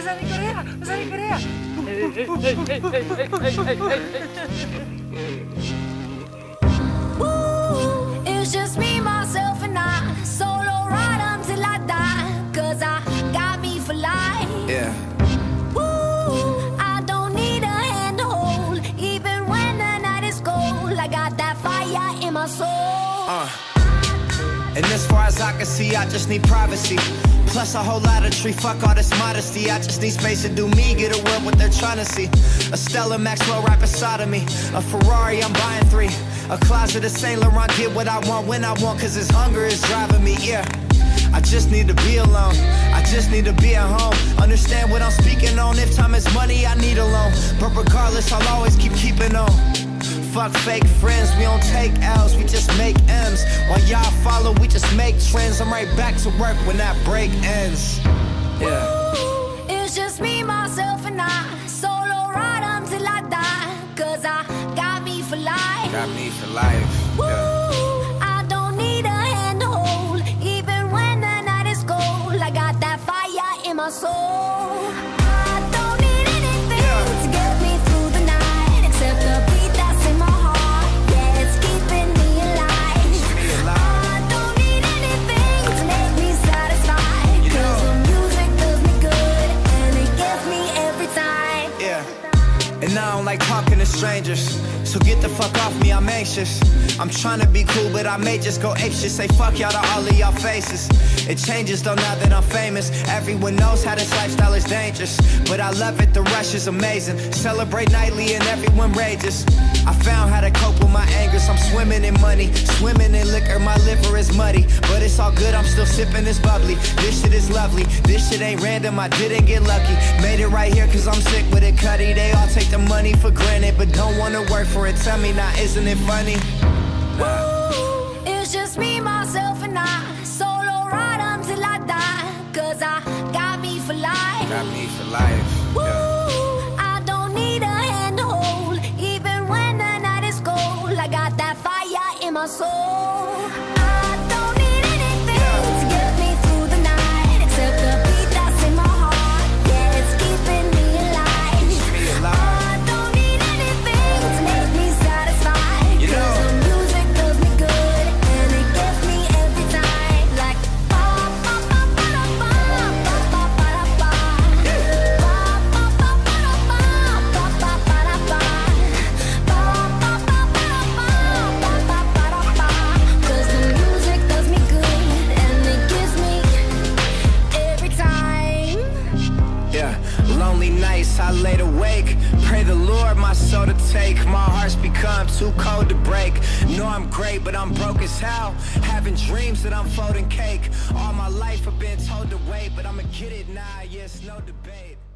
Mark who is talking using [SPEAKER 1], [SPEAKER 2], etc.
[SPEAKER 1] besar di Korea, besar di Korea.
[SPEAKER 2] It's just me, myself, and I. Solo ride until I die. Cause I got me for life.
[SPEAKER 3] Yeah.
[SPEAKER 2] I don't need a hand to hold. Even when the night is cold, I got that fire in my soul.
[SPEAKER 3] And as far as I can see, I just need privacy. Plus a whole lot of tree, fuck all this modesty. I just need space to do me, get away what they're trying to see. A Stella Maxwell right beside of me. A Ferrari, I'm buying 3. A closet of Saint Laurent, get what I want when I want, cause this hunger is driving me, yeah. I just need to be alone, I just need to be at home. Understand what I'm speaking on, if time is money, I need a loan. But regardless, I'll always keeping on. Fuck fake friends, we don't take L's, we just make M's. While y'all follow, we just make trends. I'm right back to work when that break ends. Yeah.
[SPEAKER 2] It's just me, myself, and I. Solo ride until I die. Cause I got me for life.
[SPEAKER 3] Got me for life. Yeah.
[SPEAKER 2] I don't need a hand to hold. Even when the night is cold, I got that fire in my soul. I don't need anything to get me through the night, except the beat that's in my heart. Yeah, it's keeping me alive. I don't need anything to make me satisfied. Cause the music does me good, and it gets me every time.
[SPEAKER 3] Yeah. And I don't like talking to strangers, so get the fuck off me, I'm anxious. I'm trying to be cool, but I may just go apeshit. Say fuck y'all to all of y'all faces. It changes though now that I'm famous. Everyone knows how this lifestyle is dangerous, but I love it, the rush is amazing. Celebrate nightly and everyone rages. I found how to cope with my angers. I'm swimming in money, swimming in liquor. My liver is muddy, but it's all good, I'm still sipping this bubbly. This shit is lovely, this shit ain't random, I didn't get lucky. Made it right here cause I'm sick with it, Cuddy. They all take the money for granted, but don't wanna work for it. Tell me now, isn't it funny?
[SPEAKER 2] It's just me, myself, and I. Solo ride until I die. Cause I got me for life.
[SPEAKER 3] Got me for life. Yeah.
[SPEAKER 2] I don't need a hand to hold. Even when the night is cold, I got that fire in my soul. I don't need anything to get me through the night, except the beat that's in my heart. Yeah, it's keeping me alive. I don't need anything to make me satisfied. Cause the music does me good, and it gets me every time. Like ba ba ba ba da ba, ba ba ba da ba. Ba ba ba ba da ba, ba ba ba da ba. Ba ba ba ba da ba, ba ba ba da ba. Cause the music does me good, and it gives me every time.
[SPEAKER 3] Yeah, lonely nights I laid awake. Pray the Lord my soul to take. My heart's become too cold to break. Know I'm great, but I'm broke as hell. Having dreams that I'm folding cake. All my life I've been told to wait, but I'ma get it now, yeah, it's no debate.